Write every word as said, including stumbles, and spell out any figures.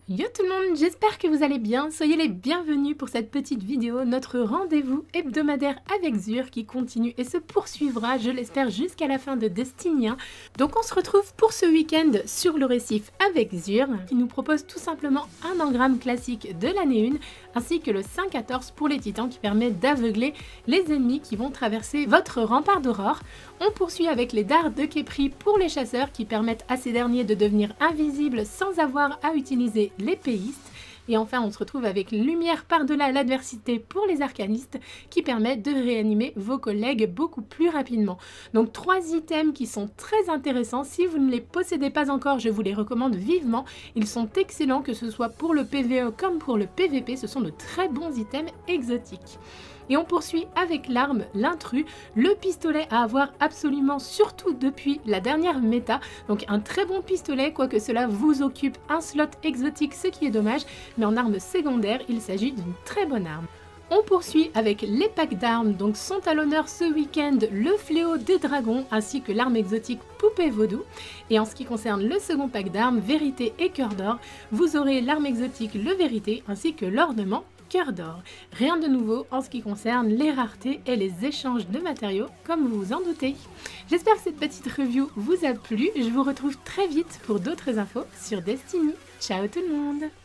Yo tout le monde, j'espère que vous allez bien, soyez les bienvenus pour cette petite vidéo, notre rendez-vous hebdomadaire avec Zur qui continue et se poursuivra, je l'espère, jusqu'à la fin de Destiny un. Donc on se retrouve pour ce week-end sur le récif avec Zur, qui nous propose tout simplement un engramme classique de l'année un, ainsi que le cinq quatorze pour les titans qui permet d'aveugler les ennemis qui vont traverser votre rempart d'aurore. On poursuit avec les dards de Khepri pour les chasseurs qui permettent à ces derniers de devenir invisibles sans avoir à utiliser l'épéiste. Et enfin on se retrouve avec lumière par-delà l'adversité pour les arcanistes qui permettent de réanimer vos collègues beaucoup plus rapidement. Donc trois items qui sont très intéressants, si vous ne les possédez pas encore je vous les recommande vivement, ils sont excellents que ce soit pour le P V E comme pour le P V P, ce sont de très bons items exotiques. Et on poursuit avec l'arme, l'intrus, le pistolet à avoir absolument, surtout depuis la dernière méta. Donc un très bon pistolet, quoique cela vous occupe un slot exotique, ce qui est dommage, mais en arme secondaire, il s'agit d'une très bonne arme. On poursuit avec les packs d'armes, donc sont à l'honneur ce week-end le fléau des dragons ainsi que l'arme exotique poupée vaudou. Et en ce qui concerne le second pack d'armes, vérité et cœur d'or, vous aurez l'arme exotique le vérité ainsi que l'ornement cœur d'or. Rien de nouveau en ce qui concerne les raretés et les échanges de matériaux comme vous vous en doutez. J'espère que cette petite review vous a plu, je vous retrouve très vite pour d'autres infos sur Destiny. Ciao tout le monde!